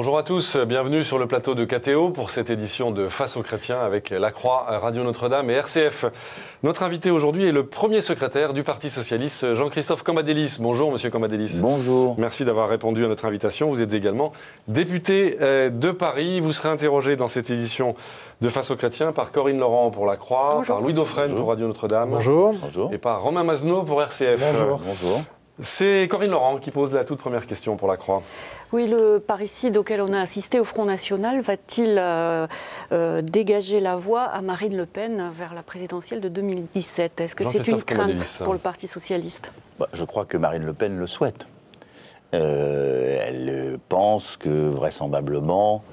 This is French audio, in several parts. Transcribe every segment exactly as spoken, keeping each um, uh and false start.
Bonjour à tous, bienvenue sur le plateau de K T O pour cette édition de Face aux chrétiens avec La Croix, Radio Notre-Dame et R C F. Notre invité aujourd'hui est le premier secrétaire du Parti Socialiste, Jean-Christophe Cambadélis. Bonjour Monsieur Cambadélis. Bonjour. Merci d'avoir répondu à notre invitation. Vous êtes également député de Paris. Vous serez interrogé dans cette édition de Face aux chrétiens par Corinne Laurent pour La Croix, Bonjour. Par Louis Dauphren pour Radio Notre-Dame. Bonjour. Et par Romain Mazenot pour R C F. Bonjour. Bonjour. C'est Corinne Laurent qui pose la toute première question pour La Croix. Oui, le parricide auquel on a assisté au Front National va-t-il euh, euh, dégager la voie à Marine Le Pen vers la présidentielle de deux mille dix-sept? Est-ce que c'est une crainte pour le Parti Socialiste? bah, Je crois que Marine Le Pen le souhaite. Euh, elle pense que vraisemblablement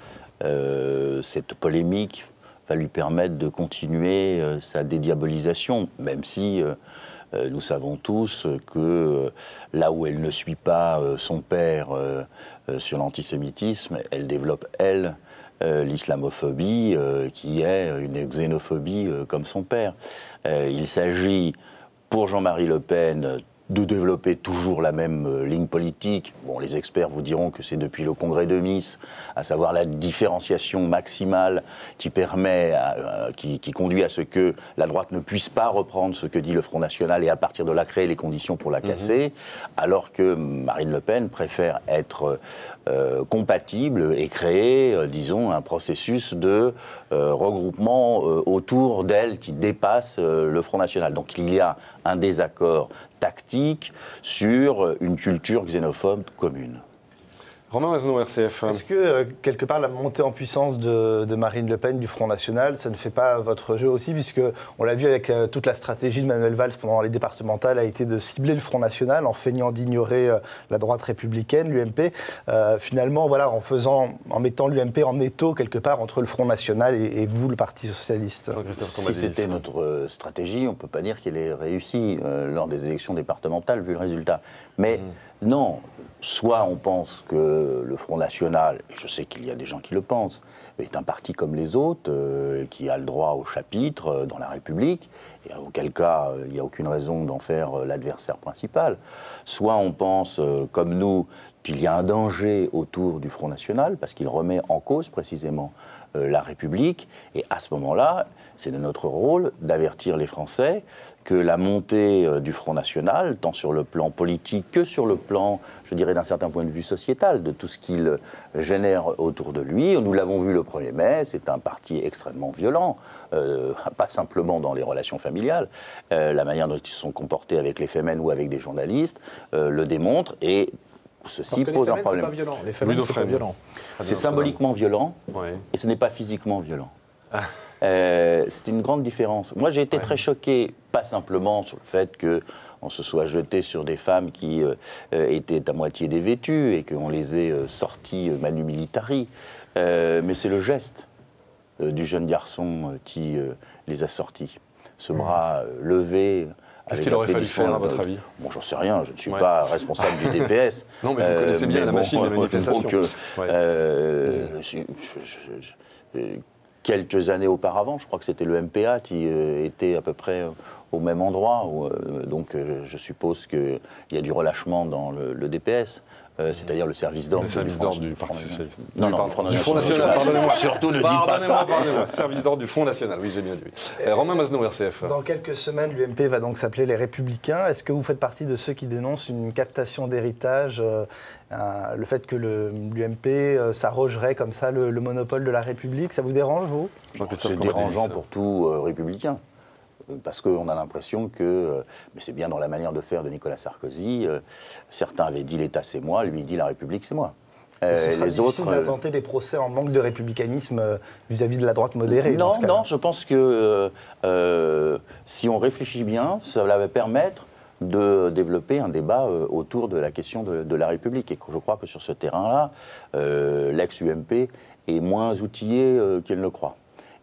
euh, cette polémique va lui permettre de continuer euh, sa dédiabolisation, même si... Euh, Euh, nous savons tous que euh, là où elle ne suit pas euh, son père euh, euh, sur l'antisémitisme, elle développe, elle, euh, l'islamophobie, euh, qui est une xénophobie euh, comme son père. Euh, il s'agit, pour Jean-Marie Le Pen, de développer toujours la même euh, ligne politique. Bon, les experts vous diront que c'est depuis le congrès de Nice, à savoir la différenciation maximale qui permet, à, euh, qui, qui conduit à ce que la droite ne puisse pas reprendre ce que dit le Front National et à partir de là créer les conditions pour la casser, mmh. alors que Marine Le Pen préfère être euh, compatible et créer, euh, disons, un processus de euh, regroupement euh, autour d'elle qui dépasse euh, le Front National. Donc il y a un désaccord tactique sur une culture xénophobe commune. Romain Mazenot, R C F. Est-ce que, euh, quelque part, la montée en puissance de, de Marine Le Pen, du Front National, ça ne fait pas votre jeu aussi, puisque on l'a vu avec euh, toute la stratégie de Manuel Valls pendant les départementales, a été de cibler le Front National en feignant d'ignorer euh, la droite républicaine, l'U M P. Euh, finalement, voilà, en faisant, en mettant l'U M P en étau, quelque part, entre le Front National et, et vous, le Parti Socialiste. Si c'était notre stratégie, on ne peut pas dire qu'elle ait réussi euh, lors des élections départementales, vu le résultat. Mais mmh. non, soit on pense que le Front National, et je sais qu'il y a des gens qui le pensent, est un parti comme les autres, euh, qui a le droit au chapitre euh, dans la République, et auquel cas il euh, n'y a aucune raison d'en faire euh, l'adversaire principal. Soit on pense, euh, comme nous, qu'il y a un danger autour du Front National, parce qu'il remet en cause précisément euh, la République, et à ce moment-là, c'est de notre rôle d'avertir les Français que la montée euh, du Front National, tant sur le plan politique que sur le plan, je dirais, d'un certain point de vue sociétal, de tout ce qu'il génère autour de lui. Nous l'avons vu le premier mai, c'est un parti extrêmement violent, euh, pas simplement dans les relations familiales. Euh, la manière dont ils se sont comportés avec les Femen ou avec des journalistes euh, le démontre, et ceci pose un problème. Pas violent. Les Femen, c'est pas violent. C'est symboliquement violent, ouais. et ce n'est pas physiquement violent. Ah. Euh, c'est une grande différence. Moi, j'ai été ouais. très choqué, pas simplement sur le fait qu'on se soit jeté sur des femmes qui euh, étaient à moitié dévêtues et qu'on les ait euh, sorties euh, manu militari, euh, mais c'est le geste euh, du jeune garçon euh, qui euh, les a sorties. Ce mmh. bras euh, levé. Qu'est-ce qu'il aurait fallu faire, à votre avis? Bon, j'en sais rien, je ne suis ouais. pas responsable du D P S. Non, mais vous euh, connaissez bien la bon, machine de manifestation. Donc, euh, ouais. euh, mmh. je, je, je, je, quelques années auparavant, je crois que c'était le M P A qui euh, était à peu près euh, au même endroit. Où, euh, donc euh, je suppose qu'il y a du relâchement dans le, le D P S, euh, c'est-à-dire le service d'ordre. Le service d'ordre du Parti Socialiste. Non, non, non, du Front National, pardonnez-moi. Surtout ne dis pas ça. Pardonnez-moi, service d'ordre du Front National, oui, j'ai bien dit. Euh, Romain Mazenot, R C F. Dans quelques semaines, l'U M P va donc s'appeler les Républicains. Est-ce que vous faites partie de ceux qui dénoncent une captation d'héritage, euh, euh, le fait que l'U M P euh, s'arrogerait comme ça le, le monopole de la République? Ça vous dérange, vous? C'est dérangeant pour tout euh, républicain. Parce qu'on a l'impression que, euh, mais c'est bien dans la manière de faire de Nicolas Sarkozy, euh, certains avaient dit l'État c'est moi, lui il dit la République c'est moi. Euh, ce sera les difficile autres, d'intenter des procès en manque de républicanisme vis-à-vis de la droite modérée. Non, non, je pense que euh, euh, si on réfléchit bien, ça va permettre de développer un débat euh, autour de la question de, de la République. Et que je crois que sur ce terrain-là, euh, l'ex-U M P est moins outillée euh, qu'elle ne croit.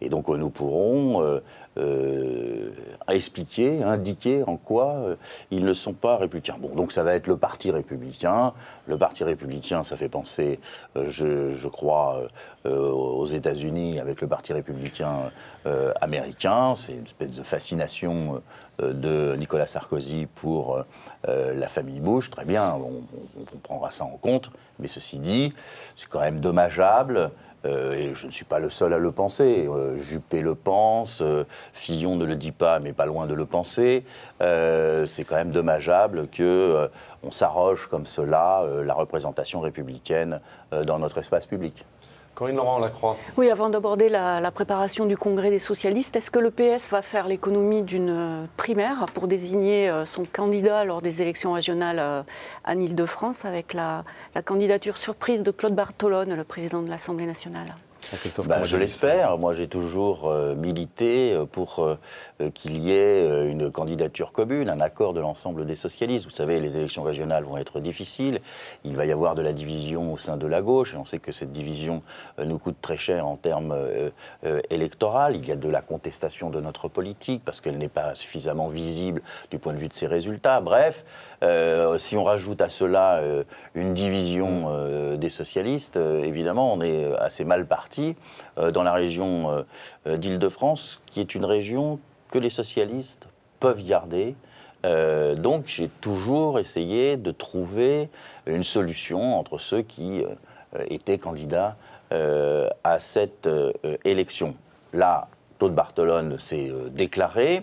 Et donc nous pourrons euh, euh, expliquer, indiquer en quoi euh, ils ne sont pas républicains. Bon, donc ça va être le Parti républicain. Le Parti républicain, ça fait penser, euh, je, je crois, euh, aux États-Unis avec le Parti républicain euh, américain. C'est une espèce de fascination euh, de Nicolas Sarkozy pour euh, la famille Bush. Très bien, on, on, on prendra ça en compte. Mais ceci dit, c'est quand même dommageable. Euh, et je ne suis pas le seul à le penser. Euh, Juppé le pense, euh, Fillon ne le dit pas, mais pas loin de le penser. Euh, c'est quand même dommageable qu'on euh, s'arroge comme cela euh, la représentation républicaine euh, dans notre espace public. Corinne Laurent-Lacroix. Oui, avant d'aborder la, la préparation du congrès des socialistes, est-ce que le P S va faire l'économie d'une primaire pour désigner son candidat lors des élections régionales en Île-de-France avec la, la candidature surprise de Claude Bartolone, le président de l'Assemblée nationale? Ben, je l'espère. Moi, j'ai toujours euh, milité pour euh, qu'il y ait euh, une candidature commune, un accord de l'ensemble des socialistes. Vous savez, les élections régionales vont être difficiles. Il va y avoir de la division au sein de la gauche. Et on sait que cette division euh, nous coûte très cher en termes euh, euh, électoraux. Il y a de la contestation de notre politique parce qu'elle n'est pas suffisamment visible du point de vue de ses résultats. Bref, euh, si on rajoute à cela euh, une division euh, des socialistes, euh, évidemment, on est assez mal parti dans la région d'Île-de-France, qui est une région que les socialistes peuvent garder. Euh, donc j'ai toujours essayé de trouver une solution entre ceux qui euh, étaient candidats euh, à cette euh, élection. Là, Claude Bartolone s'est euh, déclaré.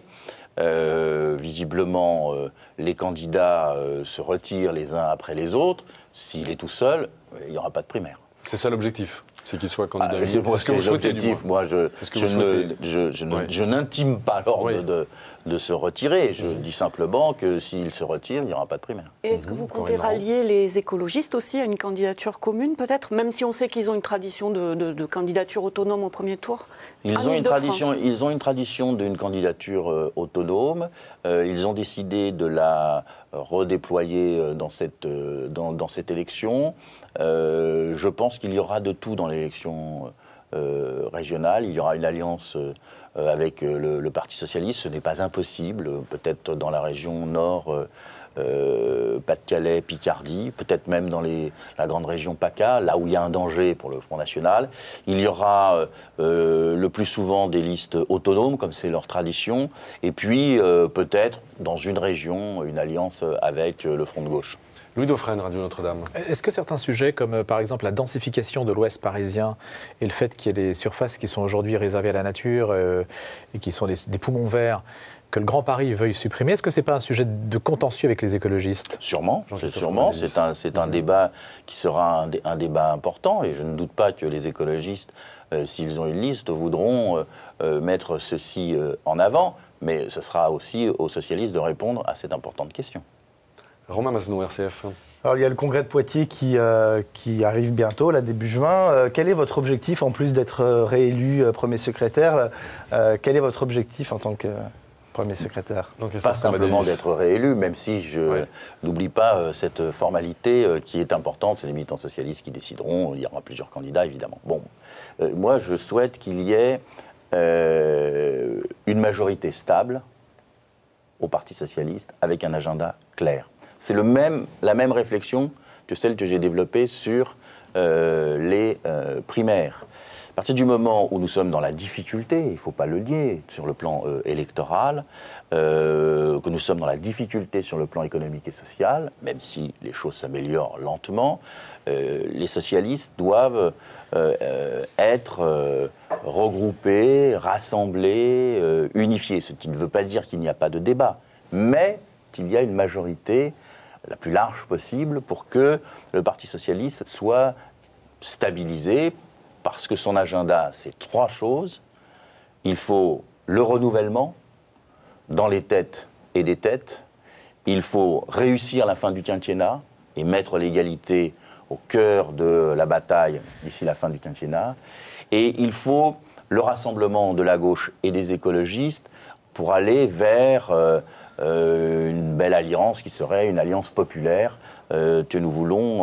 Euh, visiblement, euh, les candidats euh, se retirent les uns après les autres. S'il est tout seul, il n'y aura pas de primaire. C'est ça l'objectif, c'est qu'il soit candidat. Ah, c'est ce que vous souhaitez, du moins. Moi, je, je, ne, je, je, ne, oui. je n'intime pas l'ordre oui. de, de se retirer. Je mmh. dis simplement que s'il se retire, il n'y aura pas de primaire. Et est-ce que vous comptez rallier les écologistes aussi à une candidature commune, peut-être, même si on sait qu'ils ont une tradition de, de, de candidature autonome au premier tour? Ils ont, une tradition, ils ont une tradition d'une candidature euh, autonome. Euh, ils ont décidé de la redéployer euh, dans, cette, euh, dans, dans cette élection. Euh, je pense qu'il y aura de tout dans l'élection euh, régionale. Il y aura une alliance euh, avec le, le Parti socialiste. Ce n'est pas impossible. Peut-être dans la région nord, euh, euh, Pas-de-Calais, Picardie, peut-être même dans les, la grande région PACA, là où il y a un danger pour le Front National. Il y aura euh, le plus souvent des listes autonomes, comme c'est leur tradition, et puis euh, peut-être dans une région, une alliance avec le Front de gauche. Louis Dauphren, Radio Notre-Dame. Est-ce que certains sujets, comme euh, par exemple la densification de l'Ouest parisien et le fait qu'il y ait des surfaces qui sont aujourd'hui réservées à la nature euh, et qui sont des, des poumons verts, que le Grand Paris veuille supprimer, est-ce que ce n'est pas un sujet de contentieux avec les écologistes? Sûrement, c'est sûrement. C'est un, c'est un mmh. débat qui sera un, dé, un débat important et je ne doute pas que les écologistes, euh, s'ils ont une liste, voudront euh, euh, mettre ceci euh, en avant, mais ce sera aussi aux socialistes de répondre à cette importante question. Romain Masnou, R C F. Alors, il y a le congrès de Poitiers qui, euh, qui arrive bientôt, là, début juin. Euh, quel est votre objectif, en plus d'être réélu euh, premier secrétaire, euh, quel est votre objectif en tant que premier secrétaire? Donc, pas simplement d'être réélu, même si je ouais. n'oublie pas euh, cette formalité euh, qui est importante. C'est les militants socialistes qui décideront. Il y aura plusieurs candidats, évidemment. Bon, euh, moi, je souhaite qu'il y ait euh, une majorité stable au Parti socialiste avec un agenda clair. C'est le même, la même réflexion que celle que j'ai développée sur euh, les euh, primaires. À partir du moment où nous sommes dans la difficulté, il ne faut pas le nier, sur le plan euh, électoral, euh, que nous sommes dans la difficulté sur le plan économique et social, même si les choses s'améliorent lentement, euh, les socialistes doivent euh, euh, être euh, regroupés, rassemblés, euh, unifiés. Ce qui ne veut pas dire qu'il n'y a pas de débat, mais qu'il y a une majorité la plus large possible pour que le Parti socialiste soit stabilisé, parce que son agenda, c'est trois choses. Il faut le renouvellement dans les têtes et des têtes. Il faut réussir la fin du quinquennat et mettre l'égalité au cœur de la bataille d'ici la fin du quinquennat. Et il faut le rassemblement de la gauche et des écologistes pour aller vers euh, euh, une belle alliance qui serait une alliance populaire euh, que nous voulons euh,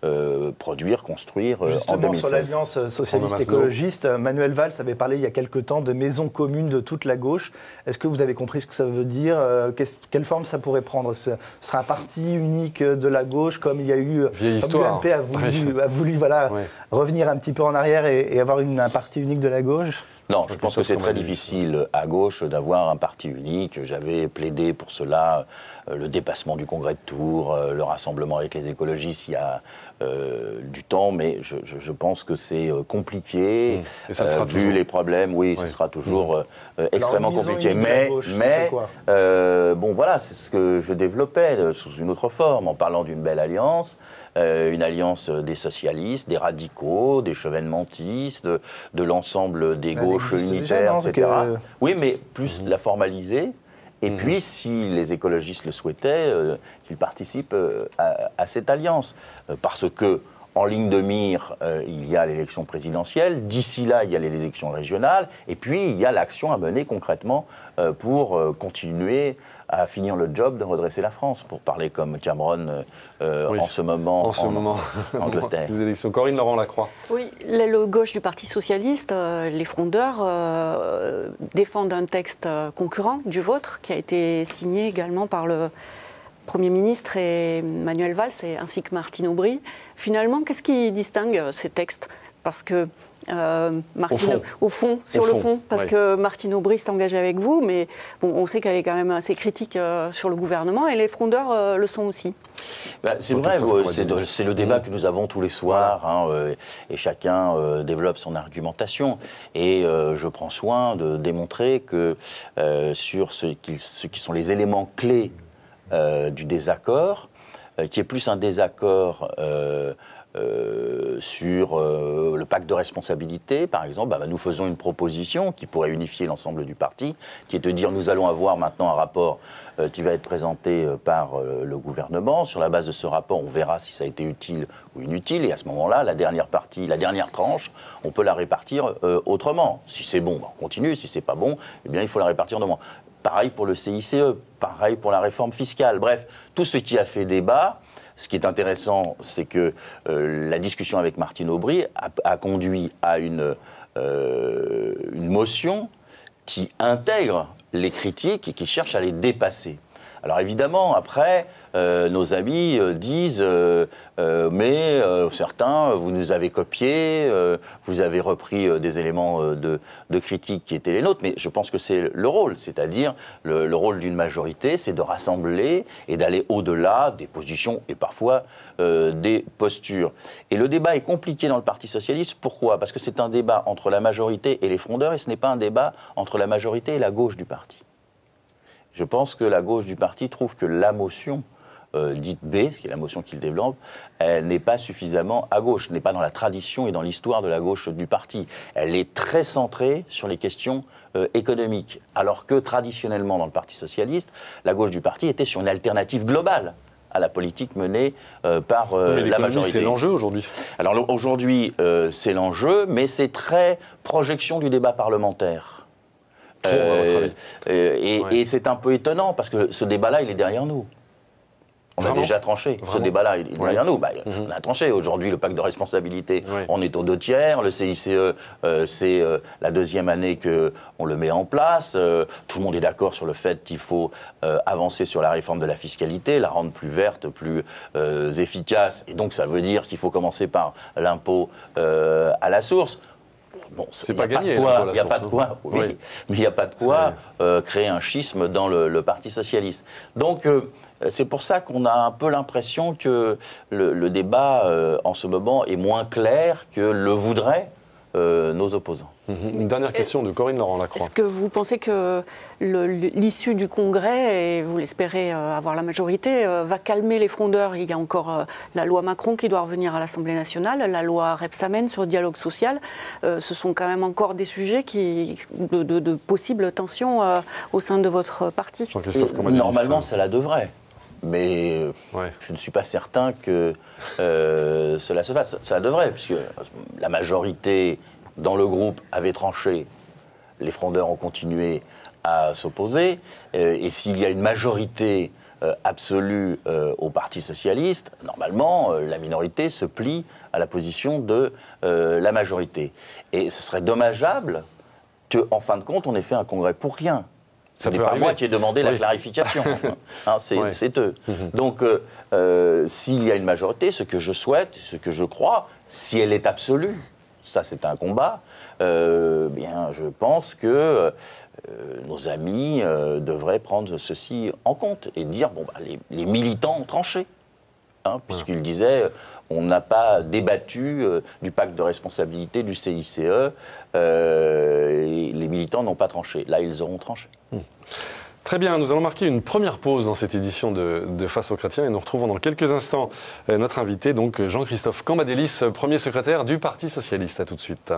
euh, produire, construire euh, Justement, en deux mille seize. sur l'Alliance socialiste-écologiste, Manuel Valls avait parlé il y a quelque temps de maison commune de toute la gauche. Est-ce que vous avez compris ce que ça veut dire? Quelle forme ça pourrait prendre? Ce sera un parti unique de la gauche, comme il y a eu... Vieille comme histoire. l'U M P a voulu, a voulu voilà, ouais. revenir un petit peu en arrière et, et avoir une, un parti unique de la gauche? Non, je pense que c'est très difficile à gauche d'avoir un parti unique. J'avais plaidé pour cela, euh, le dépassement du congrès de Tours, euh, le rassemblement avec les écologistes il y a euh, du temps, mais je, je, je pense que c'est euh, compliqué. Mmh. Et ça le sera euh, toujours. Vu les problèmes, oui, oui. ce sera toujours mmh. euh, extrêmement Alors, compliqué. Mais, gauche, mais euh, bon, voilà, c'est ce que je développais euh, sous une autre forme, en parlant d'une belle alliance. Euh, une alliance des socialistes, des radicaux, des chevènementistes, de, de l'ensemble des Elle gauches unitaires, déjà, non, et cetera. que... Oui, mais plus mmh. la formaliser. Et mmh. puis, si les écologistes le souhaitaient, euh, qu'ils participent euh, à, à cette alliance. Euh, parce que, en ligne de mire, euh, il y a l'élection présidentielle. D'ici là, il y a les élections régionales. Et puis, il y a l'action à mener concrètement euh, pour euh, continuer à finir le job de redresser la France, pour parler comme Cameron euh, oui. en ce moment en, ce en, moment. en Angleterre. Les élections. Corinne Laurent-Lacroix. Oui, l'aile gauche du Parti socialiste, euh, les frondeurs, euh, défendent un texte concurrent du vôtre, qui a été signé également par le Premier ministre et Manuel Valls, et, ainsi que Martine Aubry. Finalement, qu'est-ce qui distingue ces textes? Parce que Euh, Martine, au, fond. au fond, sur au le fond, fond parce oui. que Martine Aubry s'est engagée avec vous, mais bon, on sait qu'elle est quand même assez critique euh, sur le gouvernement, et les frondeurs euh, le sont aussi. Bah, c'est vrai, euh, c'est le débat mmh. que nous avons tous les soirs, voilà. hein, euh, et chacun euh, développe son argumentation. Et euh, je prends soin de démontrer que euh, sur ce qui, ce qui sont les éléments clés euh, du désaccord, euh, qui est plus un désaccord euh, Euh, sur euh, le pacte de responsabilité, par exemple, bah, bah, nous faisons une proposition qui pourrait unifier l'ensemble du parti, qui est de dire nous allons avoir maintenant un rapport euh, qui va être présenté euh, par euh, le gouvernement. Sur la base de ce rapport, on verra si ça a été utile ou inutile, et à ce moment-là, la dernière partie, la dernière tranche, on peut la répartir euh, autrement. Si c'est bon, bah, on continue. Si c'est pas bon, eh bien, il faut la répartir autrement. Pareil pour le C I C E, pareil pour la réforme fiscale. Bref, tout ce qui a fait débat. Ce qui est intéressant, c'est que euh, la discussion avec Martine Aubry a, a conduit à une, euh, une motion qui intègre les critiques et qui cherche à les dépasser. Alors évidemment, après, euh, nos amis euh, disent euh, euh, mais euh, certains, vous nous avez copié, euh, vous avez repris euh, des éléments euh, de, de critique qui étaient les nôtres. Mais je pense que c'est le rôle, c'est-à-dire le, le rôle d'une majorité, c'est de rassembler et d'aller au-delà des positions et parfois euh, des postures. Et le débat est compliqué dans le Parti socialiste. Pourquoi? Parce que c'est un débat entre la majorité et les frondeurs, et ce n'est pas un débat entre la majorité et la gauche du parti. Je pense que la gauche du parti trouve que la motion euh, dite B, qui est la motion qu'il développe, elle n'est pas suffisamment à gauche, n'est pas dans la tradition et dans l'histoire de la gauche du parti. Elle est très centrée sur les questions euh, économiques, alors que traditionnellement dans le Parti socialiste, la gauche du parti était sur une alternative globale à la politique menée euh, par euh, mais la majorité. C'est l'enjeu aujourd'hui. Alors aujourd'hui, euh, c'est l'enjeu, mais c'est très projection du débat parlementaire. Trop, euh, euh, et, ouais. et c'est un peu étonnant parce que ce débat-là, il est derrière nous. On Vraiment a déjà tranché. Vraiment Ce débat-là, il est derrière ouais. nous. Bah, mm-hmm. On a tranché. Aujourd'hui, le pacte de responsabilité, ouais. on est aux deux tiers. Le C I C E, euh, c'est euh, la deuxième année qu'on le met en place. Euh, tout le monde est d'accord sur le fait qu'il faut euh, avancer sur la réforme de la fiscalité, la rendre plus verte, plus euh, efficace. Et donc, ça veut dire qu'il faut commencer par l'impôt euh, à la source. Bon, c'est pas gagné. Il n'y a pas de quoi, oui, oui. mais il n'y a pas de quoi euh, créer un schisme dans le, le Parti socialiste. Donc, euh, c'est pour ça qu'on a un peu l'impression que le, le débat, euh, en ce moment, est moins clair que le voudraient euh, nos opposants. Mmh. Une dernière question de Corinne Laurent-Lacroix. Est-ce que vous pensez que l'issue du Congrès, et vous l'espérez euh, avoir la majorité, euh, va calmer les frondeurs? Il y a encore euh, la loi Macron qui doit revenir à l'Assemblée nationale, la loi Rebsamen sur le dialogue social. Euh, ce sont quand même encore des sujets qui, de, de, de possibles tensions euh, au sein de votre parti. Normalement, ça la devrait. Mais ouais. je ne suis pas certain que euh, cela se fasse. Ça devrait, puisque la majorité dans le groupe avait tranché. Les frondeurs ont continué à s'opposer. Euh, et s'il y a une majorité euh, absolue euh, au Parti socialiste, normalement, euh, la minorité se plie à la position de euh, la majorité. Et ce serait dommageable qu'en fin de compte, on ait fait un congrès pour rien. Ce n'est pas arriver. Moi qui ai demandé oui. la clarification. hein, c'est oui. eux. Mm-hmm. Donc, euh, euh, s'il y a une majorité, ce que je souhaite, ce que je crois, si elle est absolue, ça c'est un combat, euh, bien, je pense que euh, nos amis euh, devraient prendre ceci en compte et dire, bon, bah, les, les militants ont tranché. Hein, puisqu'il disait, on n'a pas débattu euh, du pacte de responsabilité du C I C E, euh, et les militants n'ont pas tranché. Là, ils auront tranché. Mmh. Très bien, nous allons marquer une première pause dans cette édition de, de Face aux chrétiens et nous retrouvons dans quelques instants euh, notre invité, donc Jean-Christophe Cambadélis, premier secrétaire du Parti socialiste. À tout de suite.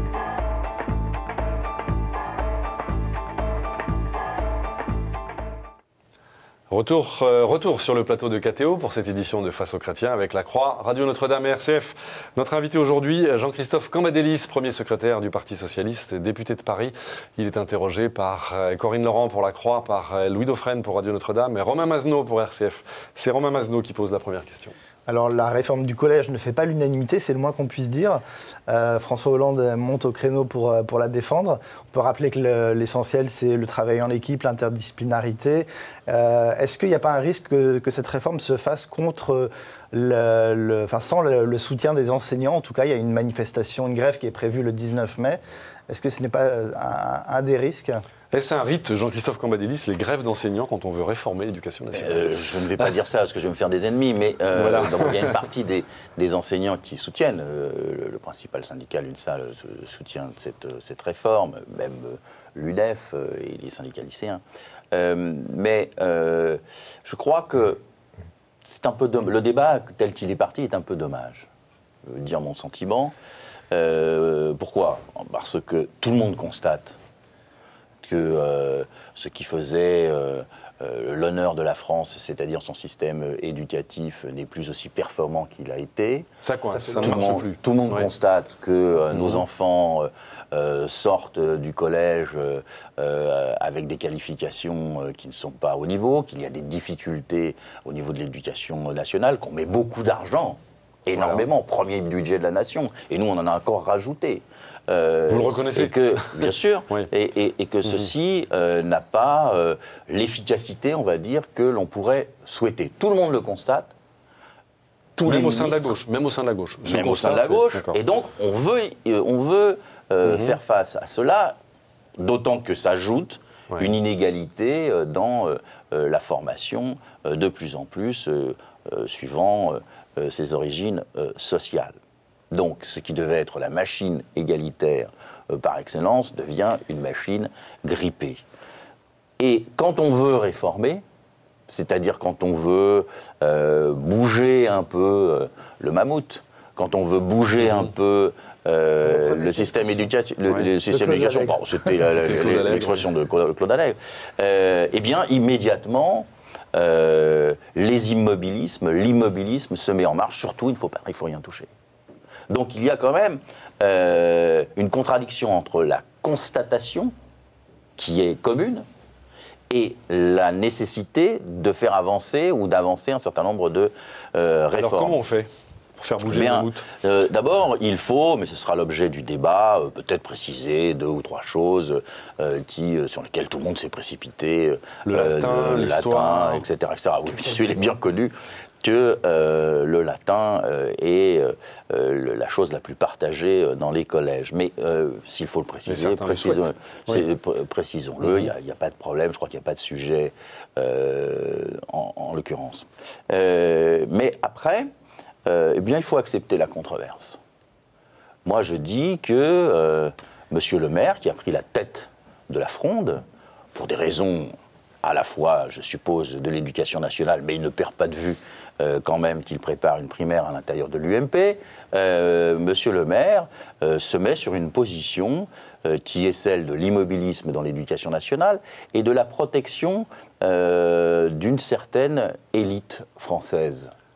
Retour, euh, retour sur le plateau de K T O pour cette édition de Face aux chrétiens avec la Croix, Radio Notre-Dame et R C F. Notre invité aujourd'hui, Jean-Christophe Cambadélis, premier secrétaire du Parti socialiste, député de Paris. Il est interrogé par euh, Corinne Laurent pour la Croix, par euh, Louis Dauphren pour Radio Notre-Dame et Romain Mazenot pour R C F. C'est Romain Mazenot qui pose la première question. Alors la réforme du collège ne fait pas l'unanimité, c'est le moins qu'on puisse dire. Euh, François Hollande monte au créneau pour, pour la défendre. On peut rappeler que le, l'essentiel, c'est le travail en équipe, l'interdisciplinarité. Euh, est-ce qu'il n'y a pas un risque que, que cette réforme se fasse contre le, le, enfin, sans le, le soutien des enseignants? En tout cas, il y a une manifestation, une grève qui est prévue le dix-neuf mai. Est-ce que ce n'est pas un, un des risques? Est-ce un rite, Jean-Christophe Cambadélis, les grèves d'enseignants quand on veut réformer l'éducation nationale? euh, Je ne vais pas dire ça parce que je vais me faire des ennemis, mais euh, voilà. donc, il y a une partie des, des enseignants qui soutiennent, euh, le, le principal syndicat, l'UNSA, soutient cette, cette réforme, même euh, l'U N E F euh, et les syndicats lycéens. Euh, mais euh, je crois que c'est un peu de, le débat tel qu'il est parti est un peu dommage. Je veux dire mon sentiment. Euh, pourquoi? Parce que tout le monde constate que euh, ce qui faisait euh, euh, l'honneur de la France, c'est-à-dire son système éducatif, n'est plus aussi performant qu'il a été. Ça coince, ça, ça ne tout marche monde, plus. Tout le monde ouais. constate que euh, mmh. nos enfants euh, sortent du collège euh, avec des qualifications euh, qui ne sont pas au niveau, qu'il y a des difficultés au niveau de l'éducation nationale, qu'on met beaucoup d'argent, énormément, voilà. premier budget de la nation, et nous on en a encore rajouté. Euh, Vous le reconnaissez? Et que, bien sûr, oui. et, et, et que mmh. ceci euh, n'a pas euh, l'efficacité, on va dire, que l'on pourrait souhaiter. Tout le monde le constate. Tous même les au sein de la gauche. Même au sein de la gauche. Même au sein de la gauche. Et donc, on veut, on veut euh, mmh. faire face à cela, d'autant que s'ajoute ouais. une inégalité dans euh, la formation euh, de plus en plus, euh, euh, suivant euh, ses origines euh, sociales. Donc, ce qui devait être la machine égalitaire euh, par excellence devient une machine grippée. Et quand on veut réformer, c'est-à-dire quand on veut euh, bouger un peu euh, le mammouth, quand on veut bouger mmh. un peu euh, le système éducation, le, ouais. le système d'éducation, bon, c'était l'expression de Claude Allègre, euh, eh bien, immédiatement, euh, les immobilismes, l'immobilisme se met en marche. Surtout, il ne faut pas, il faut rien toucher. Donc il y a quand même euh, une contradiction entre la constatation, qui est commune, et la nécessité de faire avancer ou d'avancer un certain nombre de euh, réformes. Alors comment on fait pour faire bouger Bien, le mammouth? euh, D'abord, il faut, mais ce sera l'objet du débat, euh, peut-être préciser deux ou trois choses euh, qui, euh, sur lesquelles tout le monde s'est précipité. Le euh, latin, l'histoire, et cetera, et cetera. Oui, puis il est bien connu que euh, le latin euh, est euh, la chose la plus partagée dans les collèges. Mais euh, s'il faut le préciser, précisons, oui. précisons-le, il mmh. n'y a, a pas de problème, je crois qu'il n'y a pas de sujet euh, en, en l'occurrence. Euh, mais après, euh, eh bien, il faut accepter la controverse. Moi, je dis que euh, Monsieur le maire, qui a pris la tête de la fronde, pour des raisons à la fois, je suppose, de l'éducation nationale, mais il ne perd pas de vue euh, quand même qu'il prépare une primaire à l'intérieur de l'U M P, euh, Monsieur le maire euh, se met sur une position euh, qui est celle de l'immobilisme dans l'éducation nationale et de la protection euh, d'une certaine élite française.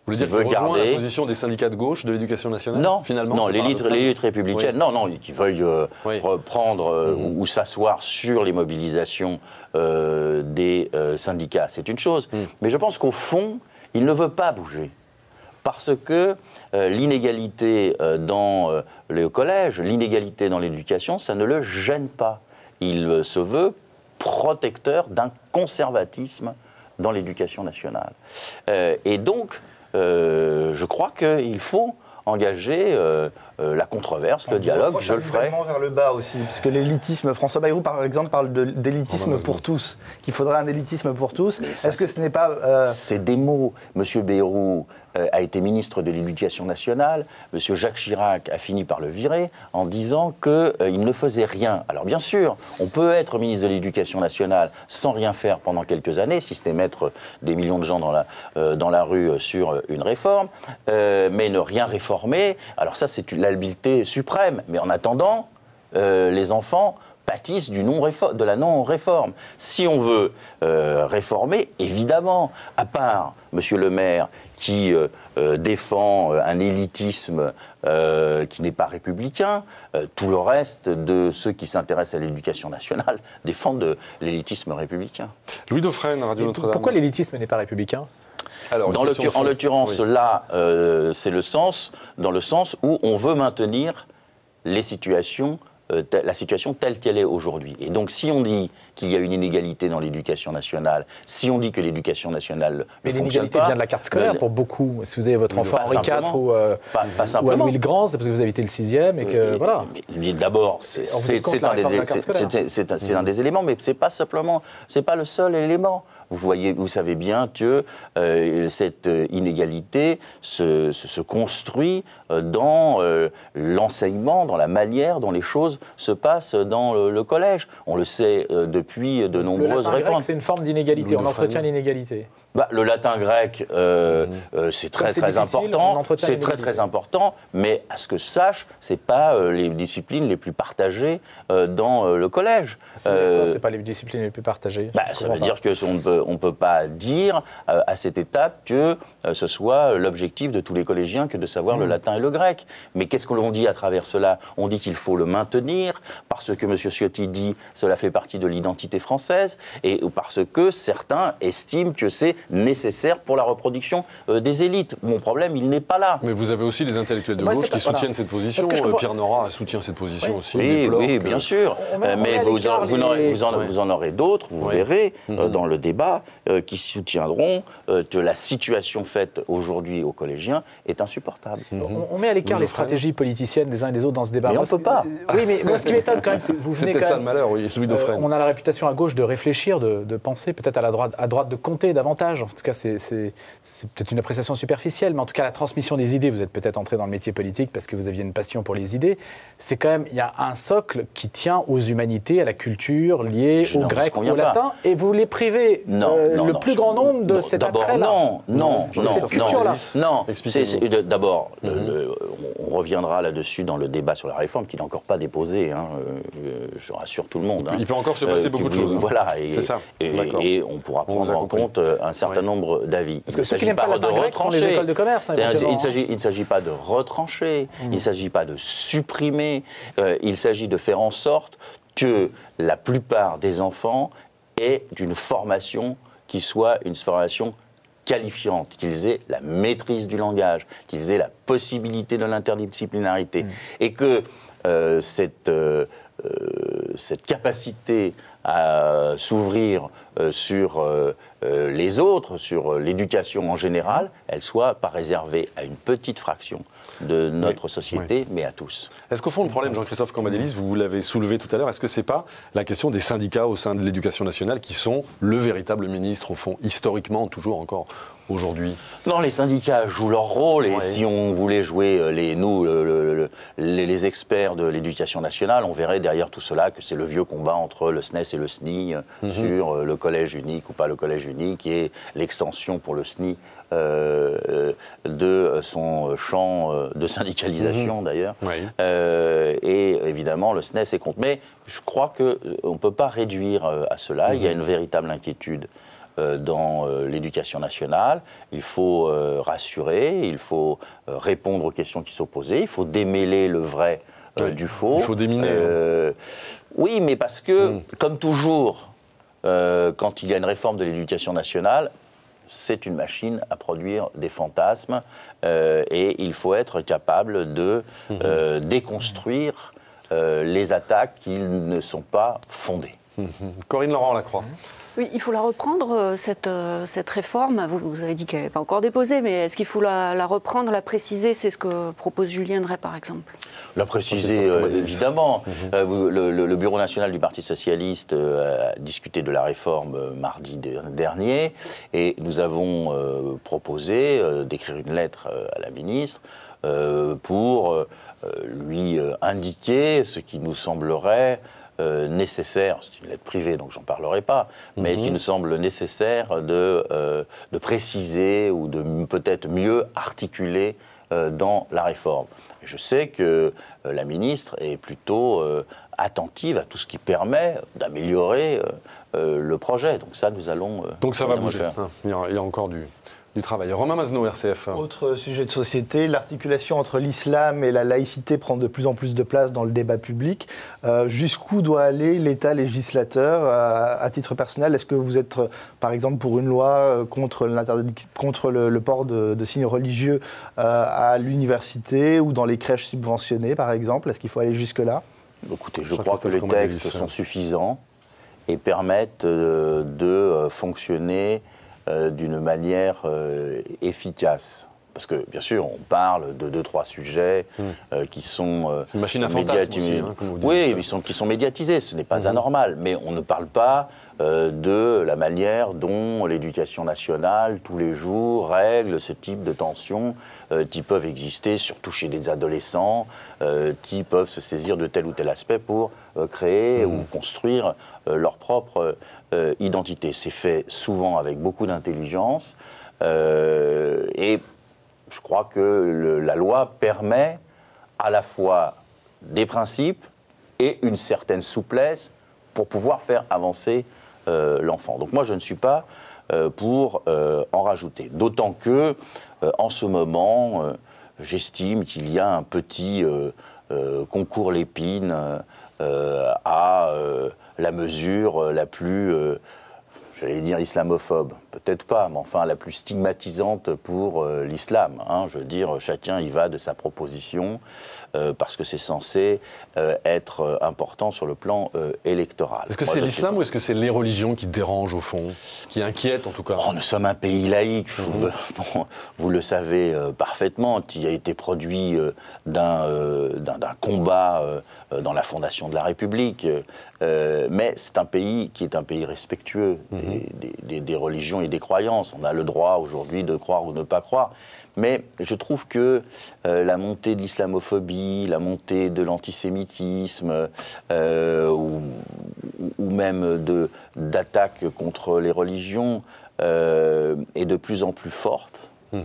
Vous voulez dire qu'il rejoint la position des syndicats de gauche de l'éducation nationale? Non, finalement, non, l'élite républicaine, oui. non, non, qui veuillent euh, oui. reprendre euh, mmh. ou, ou s'asseoir sur les mobilisations euh, des euh, syndicats, c'est une chose. Mmh. Mais je pense qu'au fond, il ne veut pas bouger. Parce que euh, l'inégalité euh, dans euh, le collège, l'inégalité dans l'éducation, ça ne le gêne pas. Il euh, se veut protecteur d'un conservatisme dans l'éducation nationale. Euh, et donc, euh, je crois qu'il faut engager euh, euh, la controverse, le dialogue, je le ferai. Vers le bas aussi, puisque l'élitisme, François Bayrou par exemple parle d'élitisme pour tous, qu'il faudrait un élitisme pour tous. Est-ce que ce n'est pas... Euh... C'est des mots. Monsieur Bayrou euh, a été ministre de l'Éducation nationale, Monsieur Jacques Chirac a fini par le virer en disant qu'il euh, ne faisait rien. Alors bien sûr, on peut être ministre de l'Éducation nationale sans rien faire pendant quelques années, si ce n'est mettre des millions de gens dans la, euh, dans la rue sur une réforme, euh, mais ne rien réformer, alors ça c'est l'habileté suprême. Mais en attendant, euh, les enfants pâtissent du non de la non-réforme. Si on veut euh, réformer, évidemment, à part Monsieur le maire qui euh, euh, défend un élitisme euh, qui n'est pas républicain, euh, tout le reste de ceux qui s'intéressent à l'éducation nationale défendent l'élitisme républicain. Louis Dauphren, Radio Notre-Dame. Pourquoi l'élitisme n'est pas républicain? Alors, dans le, en l'occurrence, oui. là, euh, c'est le sens, dans le sens où on veut maintenir les situations, euh, la situation telle qu'elle est aujourd'hui. Et donc, si on dit qu'il y a une inégalité dans l'éducation nationale, si on dit que l'éducation nationale mais ne fonctionne pas... l'inégalité vient de la carte scolaire le... pour beaucoup. Si vous avez votre enfant Henri quatre ou, euh, pas, pas ou à Louis le Grand, c'est parce que vous avez été le sixième et que, euh, voilà. Mais, mais d'abord, c'est un, un, un des éléments, mais c'est pas simplement, c'est pas le seul élément. Vous voyez, vous savez bien que euh, cette inégalité se, se, se construit euh, dans euh, l'enseignement, dans la manière dont les choses se passent dans le, le collège. On le sait euh, depuis de nombreuses réponses. C'est une forme d'inégalité, on entretient l'inégalité. Bah, le latin grec, euh, mmh. euh, c'est très très important. C'est très très important, mais à ce que je sache, c'est pas euh, les disciplines les plus partagées euh, dans euh, le collège. C'est euh, pas les disciplines les plus partagées. Bah, ça veut pas. dire que on ne peut, on peut pas dire euh, à cette étape que euh, ce soit l'objectif de tous les collégiens que de savoir mmh. le latin et le grec. Mais qu'est-ce que l'on dit à travers cela? On dit qu'il faut le maintenir parce que M. Ciotti dit cela fait partie de l'identité française et parce que certains estiment que c'est nécessaire pour la reproduction euh, des élites. Mon problème, il n'est pas là. Mais vous avez aussi des intellectuels de ouais, gauche qui soutiennent voilà. cette position. Comprends... Pierre Nora soutient cette position oui. aussi. Oui, oui que... bien sûr. On met, mais on vous, en, vous, en, les... vous, en, ouais. vous en aurez d'autres, vous ouais. verrez, mm-hmm. euh, dans le débat, euh, qui soutiendront euh, que la situation faite aujourd'hui aux collégiens est insupportable. Mm-hmm. on, on met à l'écart les stratégies politiciennes des uns et des autres dans ce débat. Mais on ne peut pas. Oui, mais moi, ce qui m'étonne quand même, c'est que vous venez quand même... ça le malheur, oui, Louis Dauphren. On a la réputation à gauche de réfléchir, de, de penser, peut-être à la droite, à droite de compter davantage. En tout cas, c'est c'est peut-être une appréciation superficielle, mais en tout cas, la transmission des idées, vous êtes peut-être entré dans le métier politique parce que vous aviez une passion pour les idées, c'est quand même, il y a un socle qui tient aux humanités, à la culture liée au grec, au latin, et vous les privez non, euh, non, le non, plus je, grand nombre de non, cet attrait-là. Non, non, non, de cette culture-là. Non, non. D'abord, mm-hmm. on reviendra là-dessus dans le débat sur la réforme, qui n'est encore pas déposé, hein, euh, je rassure tout le monde. Hein. Il peut encore se passer euh, beaucoup de choses. Voilà, et, c'est ça. Et, et on pourra prendre on en compte un certain ouais. nombre d'avis. Parce que ceux qui n'aiment pas le latin grec sont les écoles de commerce. Hein, il ne s'agit pas de retrancher, mmh. il ne s'agit pas de supprimer, euh, il s'agit de faire en sorte que la plupart des enfants aient une formation qui soit une formation qualifiante, qu'ils aient la maîtrise du langage, qu'ils aient la possibilité de l'interdisciplinarité. Mmh. Et que euh, cette... Euh, Euh, cette capacité à s'ouvrir euh, sur euh, euh, les autres, sur l'éducation en général, elle soit pas réservée à une petite fraction de notre oui, société, oui. mais à tous. Est-ce qu'au fond, le problème, Jean-Christophe Cambadélis, vous l'avez soulevé tout à l'heure, est-ce que c'est pas la question des syndicats au sein de l'éducation nationale qui sont le véritable ministre, au fond, historiquement, toujours encore aujourd'hui? Non, les syndicats jouent leur rôle, et ouais. si on voulait jouer, les, nous, le, le, le, les, les experts de l'éducation nationale, on verrait derrière tout cela que c'est le vieux combat entre le S N E S et le S N I mm-hmm. sur le collège unique ou pas le collège unique, et l'extension pour le S N I euh, de son champ de syndicalisation, mmh. d'ailleurs. Oui. Euh, et évidemment, le S N E S est contre. Mais je crois qu'on ne peut pas réduire à cela. Mmh. Il y a une véritable inquiétude euh, dans euh, l'éducation nationale. Il faut euh, rassurer, il faut euh, répondre aux questions qui sont posées, il faut démêler le vrai euh, oui, du faux. Il faut déminer. Euh, oui, mais parce que, mmh. comme toujours, euh, quand il y a une réforme de l'éducation nationale, c'est une machine à produire des fantasmes euh, et il faut être capable de euh, déconstruire euh, les attaques qui ne sont pas fondées. Mmh. Corinne Laurent-Lacroix. Oui, il faut la reprendre, cette, cette réforme. Vous, vous avez dit qu'elle n'est pas encore déposée, mais est-ce qu'il faut la, la reprendre, la préciser? C'est ce que propose Julien Drey, par exemple. La préciser, euh, évidemment. Mmh. Euh, le, le, le Bureau national du Parti socialiste euh, a discuté de la réforme euh, mardi de, dernier, et nous avons euh, proposé euh, d'écrire une lettre euh, à la ministre euh, pour euh, lui euh, indiquer ce qui nous semblerait Euh, nécessaire, c'est une lettre privée donc j'en parlerai pas, mais mmh. qui nous semble nécessaire de, euh, de préciser ou de peut-être mieux articuler euh, dans la réforme. Je sais que euh, la ministre est plutôt euh, attentive à tout ce qui permet d'améliorer euh, euh, le projet, donc ça nous allons euh, donc ça va bouger, hein, il, y a, il y a encore du... du travail. Romain Mazneau, R C F. Autre sujet de société, l'articulation entre l'islam et la laïcité prend de plus en plus de place dans le débat public. Euh, jusqu'où doit aller l'État législateur à, à titre personnel? Est-ce que vous êtes, par exemple, pour une loi contre, contre le, le port de, de signes religieux euh, à l'université ou dans les crèches subventionnées, par exemple? Est-ce qu'il faut aller jusque-là? Écoutez, je, je crois que les textes sont suffisants et permettent euh, de fonctionner Euh, d'une manière euh, efficace. Parce que, bien sûr, on parle de deux, trois sujets mmh. euh, qui sont... Euh, C'est une machine à fantasmes aussi, hein, comme vous dites. Oui, ils sont, qui sont médiatisés, ce n'est pas mmh. anormal. Mais on ne parle pas euh, de la manière dont l'éducation nationale, tous les jours, règle ce type de tensions euh, qui peuvent exister, surtout chez des adolescents, euh, qui peuvent se saisir de tel ou tel aspect pour euh, créer mmh. ou construire euh, leur propre euh, identité. C'est fait souvent avec beaucoup d'intelligence euh, et je crois que le, la loi permet à la fois des principes et une certaine souplesse pour pouvoir faire avancer euh, l'enfant. Donc moi, je ne suis pas euh, pour euh, en rajouter. D'autant que, euh, en ce moment, euh, j'estime qu'il y a un petit euh, euh, concours Lépine euh, à euh, la mesure la plus... Euh, j'allais dire islamophobe, peut-être pas, mais enfin la plus stigmatisante pour euh, l'islam. Hein. Je veux dire, chacun y va de sa proposition, euh, parce que c'est censé euh, être euh, important sur le plan euh, électoral. Est-ce que c'est l'islam ou est-ce que c'est les religions qui dérangent au fond, qui inquiètent en tout cas? Oh, nous sommes un pays laïque, mmh. vous, bon, vous le savez euh, parfaitement, qui a été produit euh, d'un, euh, d'un, d'un combat euh, dans la fondation de la République, euh, mais c'est un pays qui est un pays respectueux mmh. des, des, des, des religions et des croyances. On a le droit aujourd'hui de croire ou ne pas croire. Mais je trouve que euh, la montée de l'islamophobie, la montée de l'antisémitisme, euh, ou, ou même de, d'attaques contre les religions euh, est de plus en plus forte. Mmh.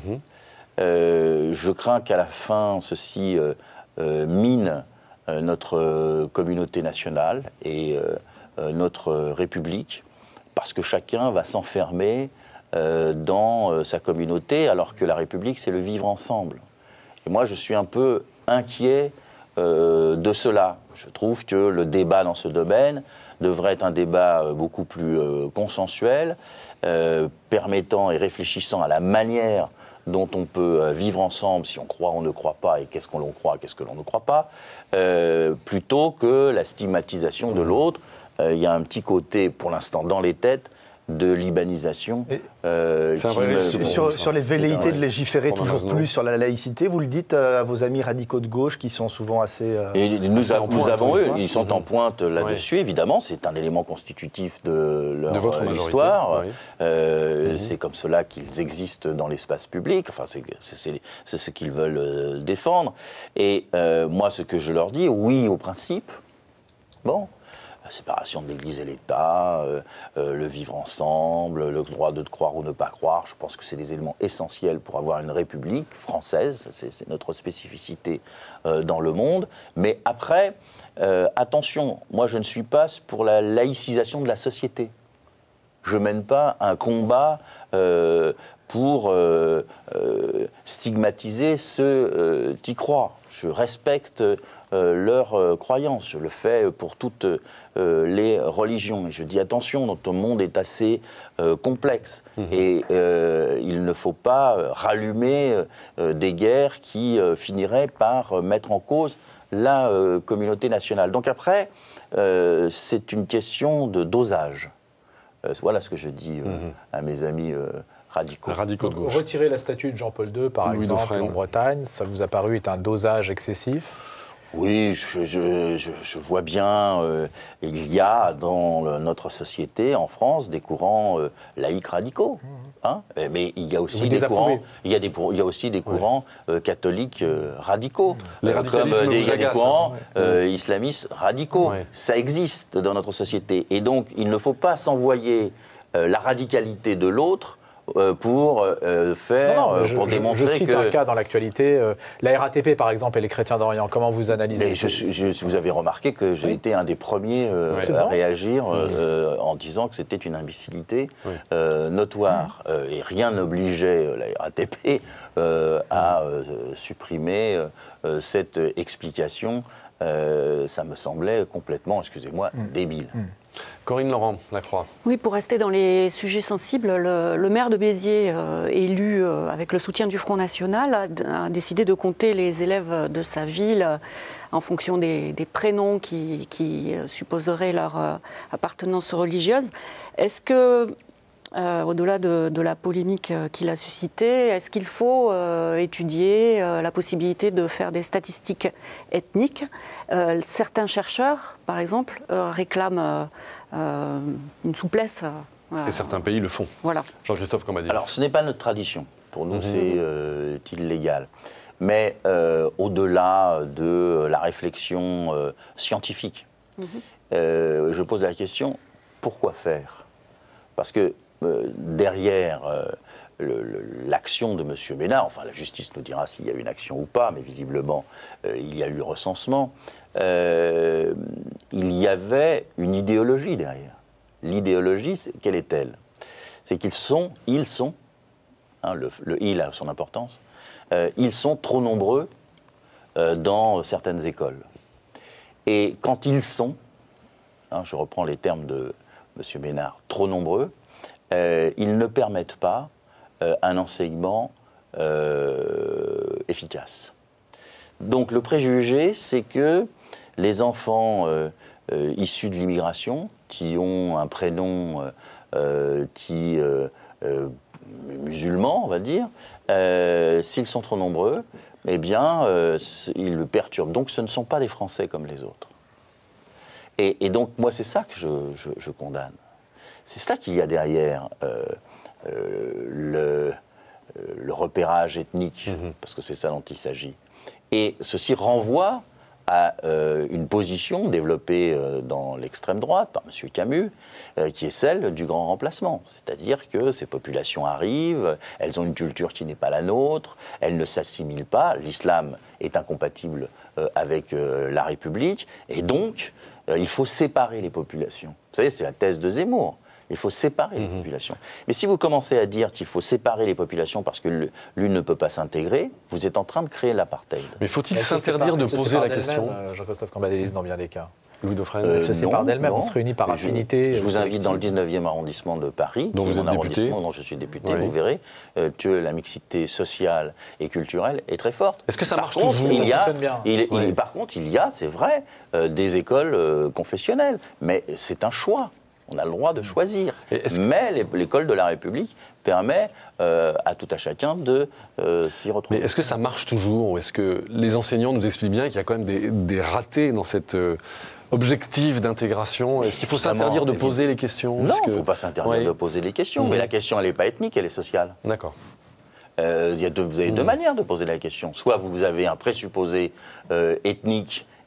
Euh, je crains qu'à la fin, ceci euh, euh, mine euh, notre communauté nationale et euh, notre République, parce que chacun va s'enfermer Euh, dans euh, sa communauté, alors que la République, c'est le vivre ensemble. Et moi, je suis un peu inquiet euh, de cela. Je trouve que le débat dans ce domaine devrait être un débat euh, beaucoup plus euh, consensuel, euh, permettant et réfléchissant à la manière dont on peut euh, vivre ensemble, si on croit ou on ne croit pas, et qu'est-ce qu'on l'on croit, qu'est-ce que l'on ne croit pas, euh, plutôt que la stigmatisation de l'autre. Il euh, y a un petit côté, pour l'instant, dans les têtes, de libanisation. Euh, me, sur, sur, sur les velléités de légiférer toujours plus sur la laïcité, vous le dites à vos amis radicaux de gauche qui sont souvent assez... Euh, et nous, assez a, nous avons eux, ils sont mmh. en pointe là-dessus, oui. Évidemment, c'est un élément constitutif de leur de votre euh, histoire. Oui. Euh, mmh. C'est comme cela qu'ils existent dans l'espace public, enfin, c'est, c'est, c'est, c'est ce qu'ils veulent euh, défendre. Et euh, moi, ce que je leur dis, oui au principe, bon... la séparation de l'Église et l'État, euh, euh, le vivre ensemble, le droit de croire ou ne pas croire, je pense que c'est des éléments essentiels pour avoir une république française, c'est, c'est notre spécificité euh, dans le monde. Mais après, euh, attention, moi je ne suis pas pour la laïcisation de la société. Je ne mène pas un combat euh, pour euh, euh, stigmatiser ceux euh, qui croient. Je respecte euh, leurs euh, croyances. Je le fais pour toutes euh, les religions. Et je dis attention, notre monde est assez euh, complexe. Mmh. Et euh, il ne faut pas rallumer euh, des guerres qui euh, finiraient par euh, mettre en cause la euh, communauté nationale. Donc après, euh, c'est une question de dosage. Euh, voilà ce que je dis euh, mmh. à mes amis euh, radicaux. radicaux de gauche. Retirer la statue de Jean-Paul deux, par Louis exemple, en Bretagne, ça vous a paru être un dosage excessif ? Oui, je, je, je, je vois bien, euh, il y a dans le, notre société, en France, des courants euh, laïcs radicaux. Hein, mais il y a aussi des courants, il y a des, il y a aussi des courants ouais. euh, catholiques euh, radicaux, Les euh, comme euh, des, il y a des courants hein. euh, islamistes radicaux. Ouais. Ça existe dans notre société. Et donc, il ne faut pas s'envoyer euh, la radicalité de l'autre pour euh, faire, non, non, je, pour démontrer je, je cite que... un cas dans l'actualité, euh, la R A T P par exemple et les chrétiens d'Orient, comment vous analysez je, je, Vous avez remarqué que j'ai oui. été un des premiers euh, oui, à réagir euh, mmh. en disant que c'était une imbécilité oui. euh, notoire. Mmh. Euh, et rien n'obligeait la R A T P euh, à euh, supprimer euh, cette explication. Euh, ça me semblait complètement, excusez-moi, mmh. débile. Mmh. Corinne Laurent, La Croix. Oui, pour rester dans les sujets sensibles, le, le maire de Béziers, euh, élu euh, avec le soutien du Front National, a, a décidé de compter les élèves de sa ville euh, en fonction des, des prénoms qui, qui euh, supposeraient leur euh, appartenance religieuse. Est-ce que, euh, au-delà de, de la polémique qu'il a suscitée, est-ce qu'il faut euh, étudier euh, la possibilité de faire des statistiques ethniques ? euh, Certains chercheurs, par exemple, euh, réclament euh, une souplesse. Euh, Et certains pays le font. Voilà. Jean-Christophe Cambadélis. Alors, ce n'est pas notre tradition. Pour nous, mmh. c'est euh, illégal. Mais euh, au-delà de la réflexion euh, scientifique, mmh. euh, je pose la question, pourquoi faire ? Parce que Euh, derrière euh, le, le, l'action de M. Ménard, enfin la justice nous dira s'il y a eu une action ou pas, mais visiblement euh, il y a eu recensement, euh, il y avait une idéologie derrière. L'idéologie, c'est, quelle est-elle ? C'est qu'ils sont, ils sont, hein, le, le il a son importance, euh, ils sont trop nombreux euh, dans certaines écoles. Et quand ils sont, hein, je reprends les termes de M. Ménard, trop nombreux, Euh, ils ne permettent pas euh, un enseignement euh, efficace. Donc le préjugé, c'est que les enfants euh, euh, issus de l'immigration, qui ont un prénom euh, qui, euh, euh, musulman, on va dire, euh, s'ils sont trop nombreux, eh bien, euh, ils le perturbent. Donc ce ne sont pas des Français comme les autres. Et, et donc moi, c'est ça que je, je, je condamne. C'est ça qu'il y a derrière euh, euh, le, euh, le repérage ethnique, mmh. parce que c'est ça dont il s'agit. Et ceci renvoie à euh, une position développée euh, dans l'extrême droite par M. Camus, euh, qui est celle du grand remplacement. C'est-à-dire que ces populations arrivent, elles ont une culture qui n'est pas la nôtre, elles ne s'assimilent pas, l'islam est incompatible euh, avec euh, la République, et donc euh, il faut séparer les populations. Vous savez, c'est la thèse de Zemmour. Il faut séparer mmh. les populations. Mais si vous commencez à dire qu'il faut séparer les populations parce que l'une ne peut pas s'intégrer, vous êtes en train de créer l'apartheid. Mais faut-il s'interdire de poser la question euh, Jean-Christophe Cambadélis, dans bien des cas. Louis Dauphren. euh, Elle se sépare d'elle-même, on se réunit par je, affinité. Je vous invite dans le dix-neuvième arrondissement de Paris, dont qui vous est êtes mon député. arrondissement dont je suis député, oui. vous verrez euh, que la mixité sociale et culturelle est très forte. Est-ce que ça par marche contre, toujours il y a, ça bien. il, oui. il, Par contre, il y a, c'est vrai, euh, des écoles euh, confessionnelles, mais c'est un choix. On a le droit de choisir. Que... Mais l'école de la République permet euh, à tout à chacun de euh, s'y retrouver. Mais est-ce que ça marche toujours ? Est-ce que les enseignants nous expliquent bien qu'il y a quand même des, des ratés dans cet euh, objectif d'intégration ? Est-ce qu'il faut s'interdire de poser les questions ? Non, il que... ne faut pas s'interdire oui. de poser les questions. Mmh. Mais la question, elle n'est pas ethnique, elle est sociale. D'accord. Euh, y a deux, vous avez mmh. deux manières de poser la question. Soit vous avez un présupposé euh, ethnique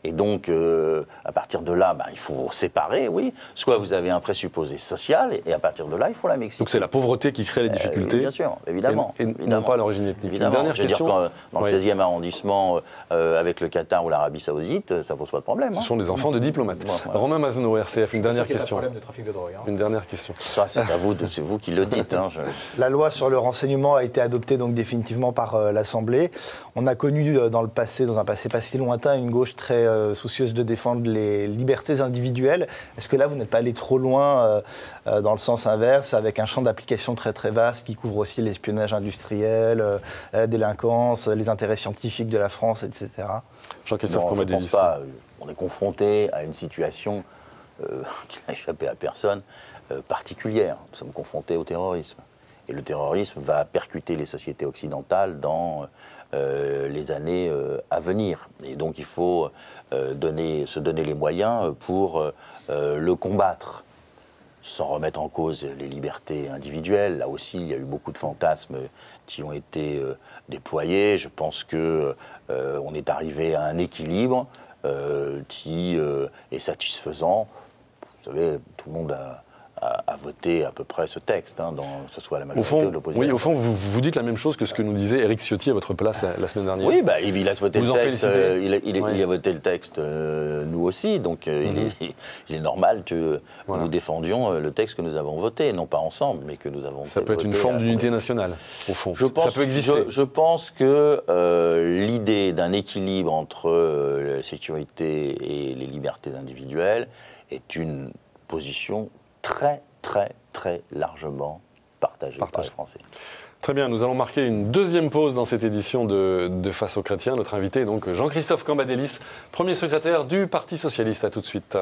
Et donc, euh, à partir de là, bah, il faut séparer, oui. Soit vous avez un présupposé social, et, et à partir de là, il faut la mixité. Donc c'est la pauvreté qui crée les difficultés. Euh, bien sûr, évidemment. Et, et évidemment. non pas l'origine ethnique. Évidemment. Une dernière Je veux question. dire, dans le oui. seizième arrondissement, euh, avec le Qatar ou l'Arabie Saoudite, ça pose pas de problème. Ce hein. sont des enfants de diplomates. Ouais, ouais. Romain Mazenot, R C F, une dernière qu'il y a question. pas de problème de trafic de drogue. Hein. Une dernière question. Ça, c'est à vous, de, c'est vous qui le dites. Hein, je... La loi sur le renseignement a été adoptée donc définitivement par euh, l'Assemblée. On a connu euh, dans le passé, dans un passé pas si lointain, une gauche très euh, soucieuse de défendre les libertés individuelles. Est-ce que là, vous n'êtes pas allé trop loin euh, euh, dans le sens inverse, avec un champ d'application très très vaste qui couvre aussi l'espionnage industriel, euh, la délinquance, les intérêts scientifiques de la France, et cetera. Jean-Christophe Cambadélis. Je ne pense pas. On est confronté à une situation euh, qui n'a échappé à personne, euh, particulière. Nous sommes confrontés au terrorisme. Et le terrorisme va percuter les sociétés occidentales dans euh, les années euh, à venir. Et donc il faut euh, donner, se donner les moyens pour euh, le combattre, sans remettre en cause les libertés individuelles. Là aussi, il y a eu beaucoup de fantasmes qui ont été euh, déployés. Je pense qu'on euh, est arrivé à un équilibre euh, qui euh, est satisfaisant. Vous savez, tout le monde a... à voter à peu près ce texte, hein, dans, que ce soit la majorité au fond, ou l'opposition. Oui, au fond, vous, vous dites la même chose que ce que nous disait Éric Ciotti à votre place la, la semaine dernière. Oui, bah, il a voté vous le en texte. Euh, il, a, il, ouais. il a voté le texte, euh, nous aussi. Donc, euh, mm-hmm. il, est, il est normal que voilà. nous défendions le texte que nous avons voté, non pas ensemble, mais que nous avons. Ça peut être une forme d'unité nationale, au fond. Je pense, ça peut exister. Je, je pense que euh, l'idée d'un équilibre entre euh, la sécurité et les libertés individuelles est une position très, très, très largement partagée Partage. par les Français. Très bien, nous allons marquer une deuxième pause dans cette édition de, de Face aux Chrétiens. Notre invité est donc Jean-Christophe Cambadélis, premier secrétaire du Parti Socialiste. À tout de suite.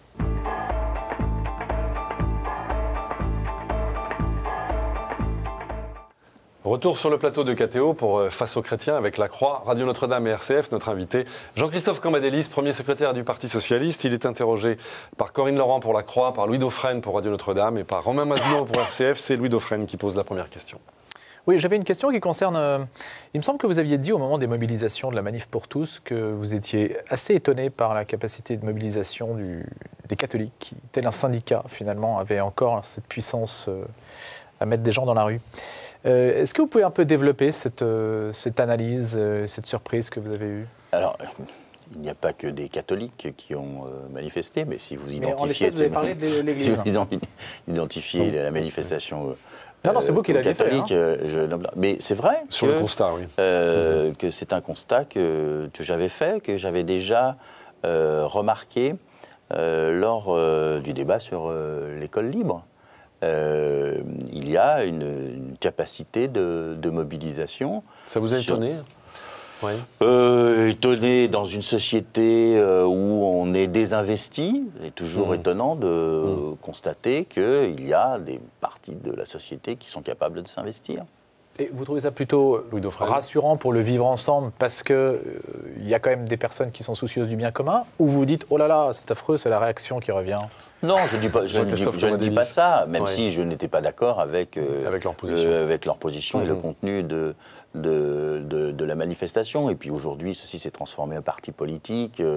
Retour sur le plateau de K T O pour Face aux Chrétiens avec La Croix, Radio Notre-Dame et R C F. Notre invité, Jean-Christophe Cambadélis, premier secrétaire du Parti Socialiste. Il est interrogé par Corinne Laurent pour La Croix, par Louis Dauphren pour Radio Notre-Dame et par Romain Mazenot pour R C F. C'est Louis Dauphren qui pose la première question. Oui, j'avais une question qui concerne... Euh, il me semble que vous aviez dit au moment des mobilisations de la Manif pour tous que vous étiez assez étonné par la capacité de mobilisation du, des catholiques, qui, tel un syndicat, finalement, avait encore cette puissance euh, à mettre des gens dans la rue. Euh, est-ce que vous pouvez un peu développer cette, euh, cette analyse, euh, cette surprise que vous avez eue? Alors, il n'y a pas que des catholiques qui ont euh, manifesté, mais si vous mais identifiez... vous avez parlé de l'Église. Si vous identifiez la manifestation... Euh, non, non, c'est vous qui l'avez fait. Hein. Euh, je, mais c'est vrai Sur que, le constat, oui. Euh, mmh. que c'est un constat que, que j'avais fait, que j'avais déjà euh, remarqué euh, lors euh, du débat sur euh, l'école libre. Euh, il y a une, une capacité de, de mobilisation. Ça vous a sur... étonné? Oui. Euh, étonné dans une société euh, où on est désinvesti. C'est toujours mmh. étonnant de mmh. constater qu'il y a des parties de la société qui sont capables de s'investir. Et vous trouvez ça plutôt rassurant pour le vivre ensemble parce qu'il euh, y a quand même des personnes qui sont soucieuses du bien commun? Ou vous dites, oh là là, c'est affreux, c'est la réaction qui revient? Non, je, dis pas, je, ne, dis, je ne dis pas ça, même ouais. si je n'étais pas d'accord avec, euh, avec leur position, euh, avec leur position mmh. et le contenu de, de, de, de la manifestation. Et puis aujourd'hui, ceci s'est transformé en parti politique. Il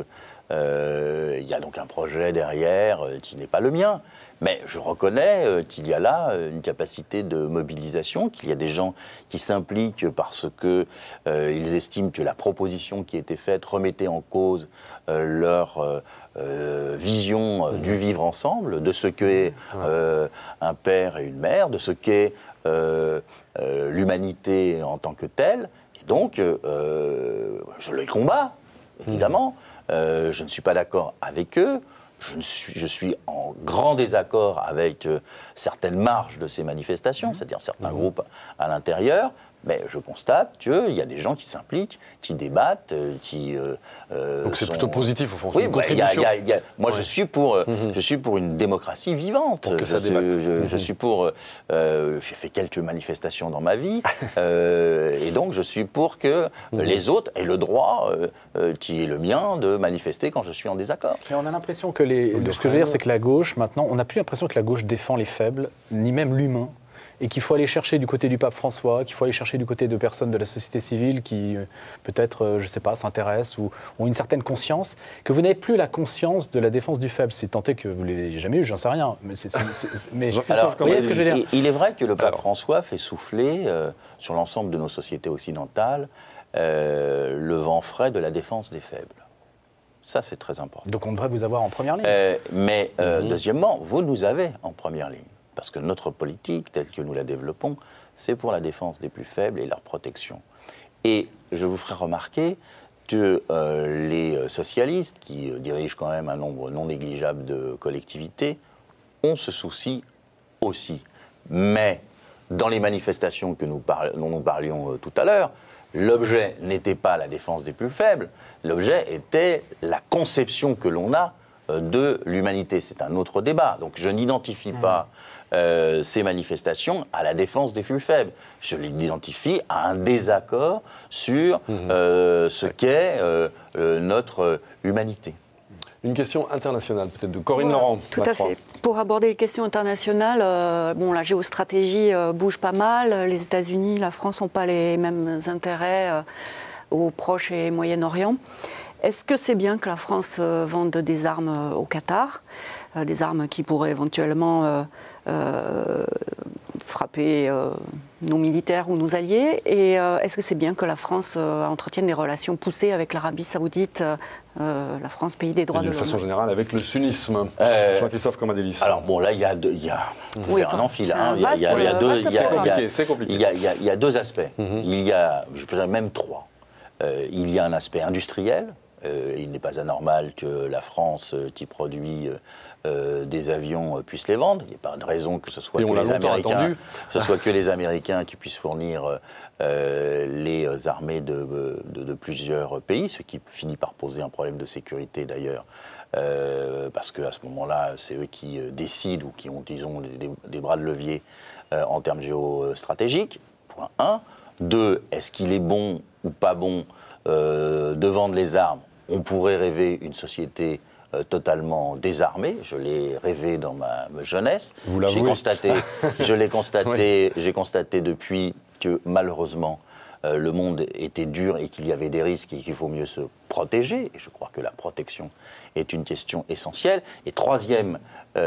euh, y a donc un projet derrière euh, qui n'est pas le mien. Mais je reconnais euh, qu'il y a là euh, une capacité de mobilisation, qu'il y a des gens qui s'impliquent parce qu'ils euh, estiment que la proposition qui a été faite remettait en cause euh, leur euh, euh, vision euh, mmh. du vivre ensemble, de ce qu'est euh, un père et une mère, de ce qu'est euh, euh, l'humanité en tant que telle. Et donc, euh, je les combats, évidemment. Mmh. Euh, je ne suis pas d'accord avec eux. Je, ne suis, je suis en grand désaccord avec euh, certaines marges de ces manifestations, mmh. c'est-à-dire certains mmh. groupes à l'intérieur, mais je constate qu'il y a des gens qui s'impliquent, qui débattent, euh, qui... Euh, Donc c'est sont... plutôt positif, au fond, oui, une bah, contribution. Y a, y a, y a... Moi, ouais. je, suis pour, euh, mmh. je suis pour une démocratie vivante. Pour que ça je, débatte. Je, mmh. je suis pour... Euh, j'ai fait quelques manifestations dans ma vie, euh, et donc je suis pour que mmh. les autres aient le droit, euh, euh, qui est le mien, de manifester quand je suis en désaccord. Et on a l'impression que les... Ce que je veux dire, c'est que la gauche, maintenant, on n'a plus l'impression que la gauche défend les faibles, ni même l'humain, et qu'il faut aller chercher du côté du pape François, qu'il faut aller chercher du côté de personnes de la société civile qui, euh, peut-être, euh, je ne sais pas, s'intéressent ou ont une certaine conscience, que vous n'avez plus la conscience de la défense du faible. C'est tenté que vous ne l'ayez jamais eu, j'en sais rien. Mais, c'est, c'est, c'est, mais Alors, vous voyez ce que je veux dire ? Il est vrai que le pape Alors. François fait souffler euh, sur l'ensemble de nos sociétés occidentales euh, le vent frais de la défense des faibles. Ça, c'est très important. Donc on devrait vous avoir en première ligne. Euh, mais euh, Mhm. deuxièmement, vous nous avez en première ligne. Parce que notre politique, telle que nous la développons, c'est pour la défense des plus faibles et leur protection. Et je vous ferai remarquer que euh, les socialistes, qui euh, dirigent quand même un nombre non négligeable de collectivités, ont ce souci aussi. Mais dans les manifestations que nous parle, dont nous parlions euh, tout à l'heure, l'objet n'était pas la défense des plus faibles, l'objet était la conception que l'on a euh, de l'humanité. C'est un autre débat. Donc je n'identifie mmh. pas euh, ces manifestations à la défense des plus faibles. Je l'identifie à un désaccord sur mmh. euh, ce qu'est euh, euh, notre humanité. Une question internationale, peut-être, de Corinne voilà, Laurent. Tout à fait. Pour aborder les questions internationales, euh, bon, la géostratégie euh, bouge pas mal. Les États-Unis, la France n'ont pas les mêmes intérêts euh, au Proche et Moyen-Orient. Est-ce que c'est bien que la France euh, vende des armes euh, au Qatar, euh, des armes qui pourraient éventuellement euh, euh, frapper euh, nos militaires ou nos alliés? Et euh, est-ce que c'est bien que la France euh, entretienne des relations poussées avec l'Arabie Saoudite, euh, la France, pays des droits de l'homme? De façon générale, avec le sunnisme. Euh, Jean-Christophe Combadélis. Alors bon, là, il y a deux, il y a, oui, enfin, un enfil, hein, il y a, il y a, il y a deux, il y a, c'est compliqué, c'est compliqué. Il y a, il y a, il y a deux aspects. Mm-hmm. Il y a, je peux dire même trois. Euh, il y a un aspect industriel. Euh, il n'est pas anormal que la France, euh, qui produit euh, des avions, euh, puisse les vendre. Il n'y a pas de raison que ce soit, que les, Américains, ce soit que les Américains qui puissent fournir euh, les armées de, de, de plusieurs pays, ce qui finit par poser un problème de sécurité d'ailleurs. Euh, parce qu'à ce moment-là, c'est eux qui euh, décident ou qui ont, disons, des, des bras de levier euh, en termes géostratégiques, point un. Deux, est-ce qu'il est bon ou pas bon euh, de vendre les armes? On pourrait rêver une société euh, totalement désarmée. Je l'ai rêvé dans ma, ma jeunesse. Vous l'avouez. J'ai constaté, je l'ai constaté, oui. j'ai constaté depuis que malheureusement euh, le monde était dur et qu'il y avait des risques et qu'il faut mieux se protéger. Et je crois que la protection est une question essentielle. Et troisième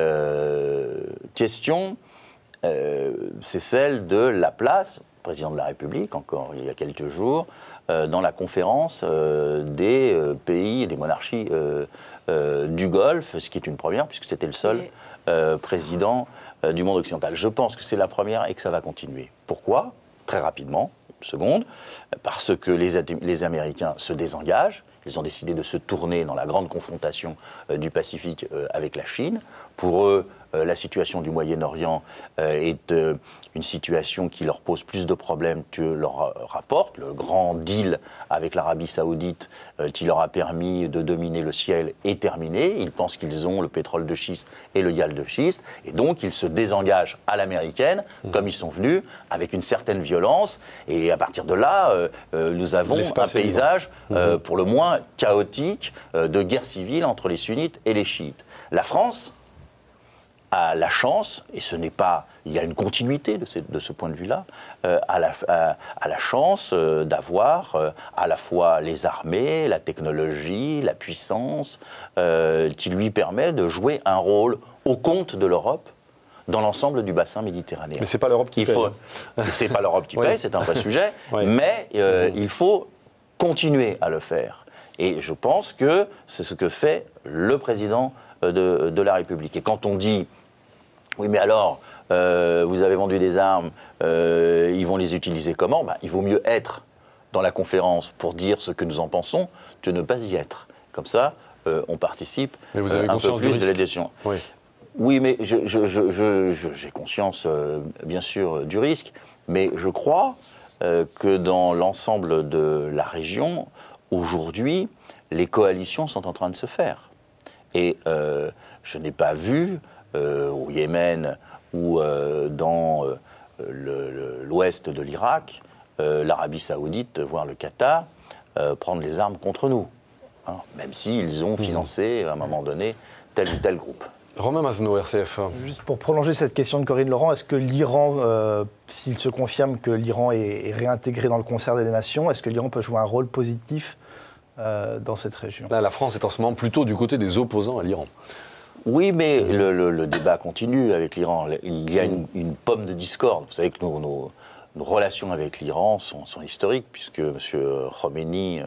euh, question, euh, c'est celle de la place, le président de la République, encore il y a quelques jours, euh, dans la conférence euh, des euh, pays et des monarchies euh, euh, du Golfe, ce qui est une première, puisque c'était le seul euh, président euh, du monde occidental. Je pense que c'est la première et que ça va continuer. Pourquoi ? Très rapidement, une seconde, parce que les, les Américains se désengagent. Ils ont décidé de se tourner dans la grande confrontation euh, du Pacifique euh, avec la Chine. Pour eux, euh, la situation du Moyen-Orient euh, est euh, une situation qui leur pose plus de problèmes que leur euh, rapporte. Le grand deal avec l'Arabie Saoudite euh, qui leur a permis de dominer le ciel est terminé. Ils pensent qu'ils ont le pétrole de schiste et le gaz de schiste. Et donc, ils se désengagent à l'américaine, mmh. comme ils sont venus, avec une certaine violence. Et à partir de là, euh, euh, nous avons L'espace un paysage, euh, mmh. pour le moins, chaotique euh, de guerre civile entre les sunnites et les chiites. La France a la chance, et ce n'est pas, il y a une continuité de ce, de ce point de vue-là, euh, a, la, a, a la chance euh, d'avoir euh, à la fois les armées, la technologie, la puissance, euh, qui lui permet de jouer un rôle au compte de l'Europe dans l'ensemble du bassin méditerranéen. Mais c'est pas l'Europe qui il paye. Faut, c'est pas l'Europe qui oui. paye, c'est un vrai sujet, oui. mais euh, mmh. il faut continuer à le faire. Et je pense que c'est ce que fait le président de, de la République. Et quand on dit, oui mais alors, euh, vous avez vendu des armes, euh, ils vont les utiliser comment ? Ben, il vaut mieux être dans la conférence pour dire ce que nous en pensons que ne pas y être. Comme ça, euh, on participe mais vous avez euh, un conscience peu plus du de la décision. Oui. Oui, mais je, je, je, je, je, j'ai conscience, euh, bien sûr, du risque, mais je crois euh, que dans l'ensemble de la région, aujourd'hui, les coalitions sont en train de se faire. Et euh, je n'ai pas vu euh, au Yémen ou euh, dans euh, le, le, l'ouest de l'Irak, euh, l'Arabie Saoudite, voire le Qatar, euh, prendre les armes contre nous, hein, même s'ils ont financé, à un moment donné, tel ou tel groupe. Romain Mazenot, R C F. Juste pour prolonger cette question de Corinne Laurent, est-ce que l'Iran, euh, s'il se confirme que l'Iran est, est réintégré dans le concert des nations, est-ce que l'Iran peut jouer un rôle positif euh, dans cette région? Là, la France est en ce moment plutôt du côté des opposants à l'Iran. Oui, mais le, le, le débat continue avec l'Iran. Il y a une, une pomme de discorde. Vous savez que nos, nos, nos relations avec l'Iran sont, sont historiques, puisque M. Khomeini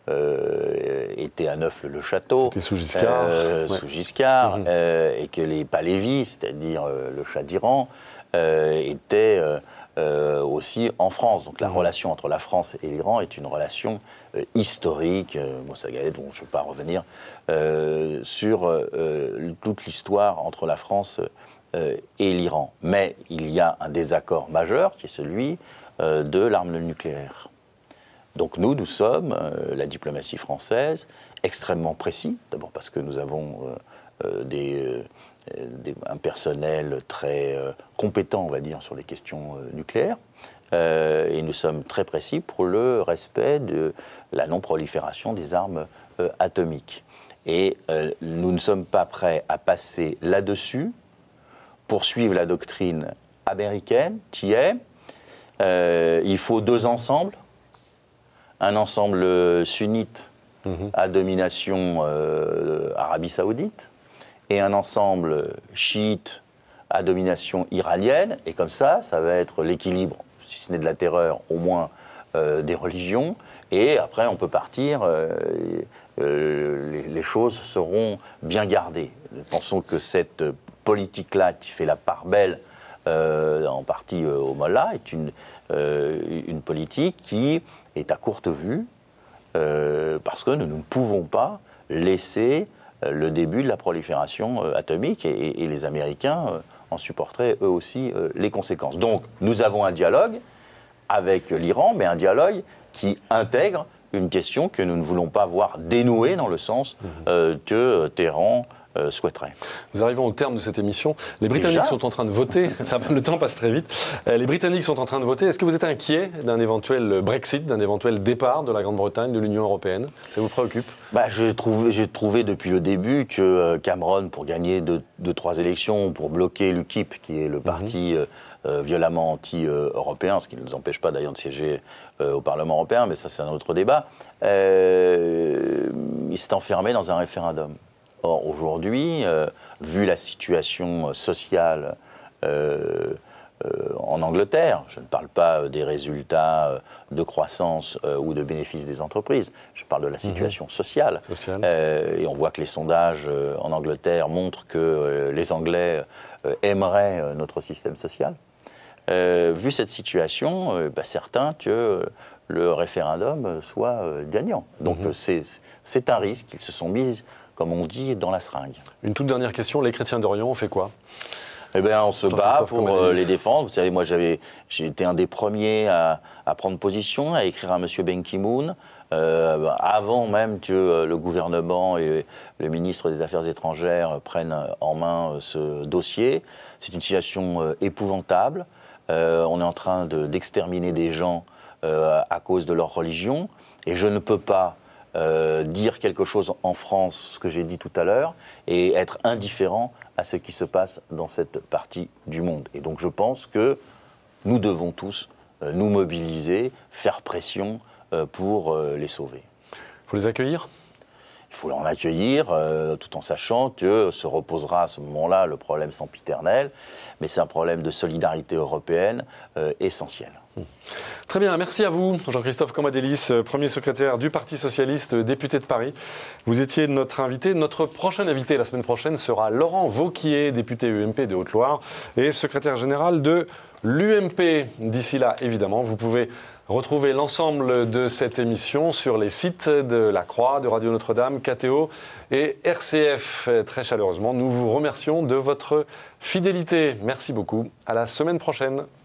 euh, était à Neuf-le-Château. C'était sous Giscard. Euh, ouais. Sous Giscard, mmh. euh, et que les Pahlavis, c'est-à-dire euh, le Shah d'Iran, euh, étaient euh, euh, aussi en France. Donc la mmh. relation entre la France et l'Iran est une relation euh, historique. Euh, Moussa Gaët, bon, je ne vais pas revenir euh, sur euh, toute l'histoire entre la France euh, et l'Iran. Mais il y a un désaccord majeur qui est celui euh, de l'arme nucléaire. Donc nous, nous sommes, euh, la diplomatie française, extrêmement précis. D'abord parce que nous avons euh, euh, des, euh, des, un personnel très euh, compétent, on va dire, sur les questions euh, nucléaires. Euh, et nous sommes très précis pour le respect de la non-prolifération des armes euh, atomiques. Et euh, nous ne sommes pas prêts à passer là-dessus pour suivre la doctrine américaine qui est euh, il faut deux ensembles. Un ensemble sunnite mmh. à domination euh, Arabie Saoudite et un ensemble chiite à domination iranienne. Et comme ça, ça va être l'équilibre, si ce n'est de la terreur, au moins euh, des religions. Et après, on peut partir, euh, euh, les, les choses seront bien gardées. Nous pensons que cette politique-là, qui fait la part belle euh, en partie euh, au Mollah, est une, euh, une politique qui est à courte vue, euh, parce que nous ne pouvons pas laisser euh, le début de la prolifération euh, atomique, et, et les Américains euh, en supporteraient eux aussi euh, les conséquences. Donc nous avons un dialogue avec l'Iran, mais un dialogue qui intègre une question que nous ne voulons pas voir dénouée dans le sens euh, que Téhéran euh, souhaiterait. Nous arrivons au terme de cette émission. Les Britanniques Déjà sont en train de voter. Ça, le temps passe très vite. Les Britanniques sont en train de voter. Est-ce que vous êtes inquiet d'un éventuel Brexit, d'un éventuel départ de la Grande-Bretagne de l'Union européenne? Ça vous préoccupe? bah, J'ai trouvé, j'ai trouvé depuis le début que Cameron, pour gagner deux, deux trois élections, pour bloquer l'U K I P, qui est le parti mm-hmm. euh, violemment anti-européen, ce qui ne nous empêche pas d'ailleurs de siéger euh, au Parlement européen, mais ça c'est un autre débat, euh, il s'est enfermé dans un référendum. Or, aujourd'hui, euh, vu la situation sociale euh, euh, en Angleterre, je ne parle pas des résultats de croissance euh, ou de bénéfices des entreprises, je parle de la situation mmh. sociale. Social. Euh, et on voit que les sondages euh, en Angleterre montrent que euh, les Anglais euh, aimeraient euh, notre système social. Euh, vu cette situation, euh, bah, certains que euh, le référendum soit euh, gagnant. Donc mmh. c'est, c'est un risque, ils se sont mis, comme on dit, dans la seringue. Une toute dernière question, les chrétiens d'Orient, on fait quoi? Eh bien, on se bat pour euh, les défendre. Vous savez, moi, j'avais, j'ai été un des premiers à, à prendre position, à écrire à M. Ban Ki-moon, euh, avant même que euh, le gouvernement et le ministre des Affaires étrangères prennent en main euh, ce dossier. C'est une situation euh, épouvantable. Euh, on est en train de, d'exterminer des gens euh, à cause de leur religion. Et je ne peux pas Euh, dire quelque chose en France, ce que j'ai dit tout à l'heure, et être indifférent à ce qui se passe dans cette partie du monde. Et donc je pense que nous devons tous euh, nous mobiliser, faire pression euh, pour euh, les sauver. Il faut les accueillir ? Il faut en accueillir, euh, tout en sachant que se reposera à ce moment-là le problème sempiternel, mais c'est un problème de solidarité européenne euh, essentiel. Très bien, merci à vous, Jean-Christophe Cambadélis, premier secrétaire du Parti Socialiste, député de Paris. Vous étiez notre invité. Notre prochain invité la semaine prochaine sera Laurent Wauquiez, député U M P de Haute-Loire et secrétaire général de l'U M P. D'ici là, évidemment, vous pouvez retrouver l'ensemble de cette émission sur les sites de La Croix, de Radio Notre-Dame, K T O et R C F. Très chaleureusement, nous vous remercions de votre fidélité. Merci beaucoup. À la semaine prochaine.